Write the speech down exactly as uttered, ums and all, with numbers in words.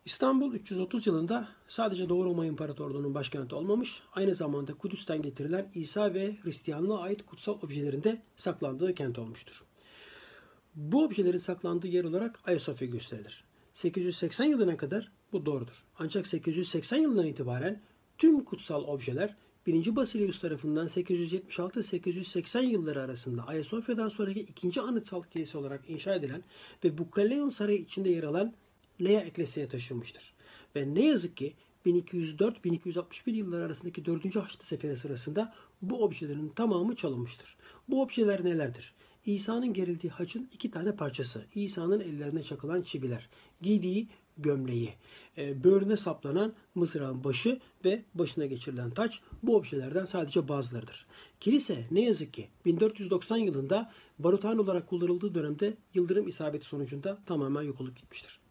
İstanbul üç yüz otuz yılında sadece Doğu Roma İmparatorluğu'nun başkenti olmamış, aynı zamanda Kudüs'ten getirilen İsa ve Hristiyanlığa ait kutsal objelerin de saklandığı kent olmuştur. Bu objelerin saklandığı yer olarak Ayasofya gösterilir. sekiz yüz seksen yılına kadar bu doğrudur. Ancak sekiz yüz seksen yılından itibaren tüm kutsal objeler birinci. Basilius tarafından sekiz yüz yetmiş altı sekiz yüz seksen yılları arasında Ayasofya'dan sonraki ikinci anıtsal kilise olarak inşa edilen ve Bukaleon Sarayı içinde yer alan Nea Ecclesia'ya taşınmıştır. Ve ne yazık ki bin iki yüz dört bin iki yüz altmış bir yılları arasındaki dördüncü Haçlı Seferi sırasında bu objelerin tamamı çalınmıştır. Bu objeler nelerdir? İsa'nın gerildiği haçın iki tane parçası, İsa'nın ellerine çakılan çiviler, giydiği gömleği, böğrüne saplanan mızrağın başı ve başına geçirilen taç bu objelerden sadece bazılarıdır. Kilise ne yazık ki bin dört yüz doksan yılında baruthane olarak kullanıldığı dönemde yıldırım isabeti sonucunda tamamen yok olup gitmiştir.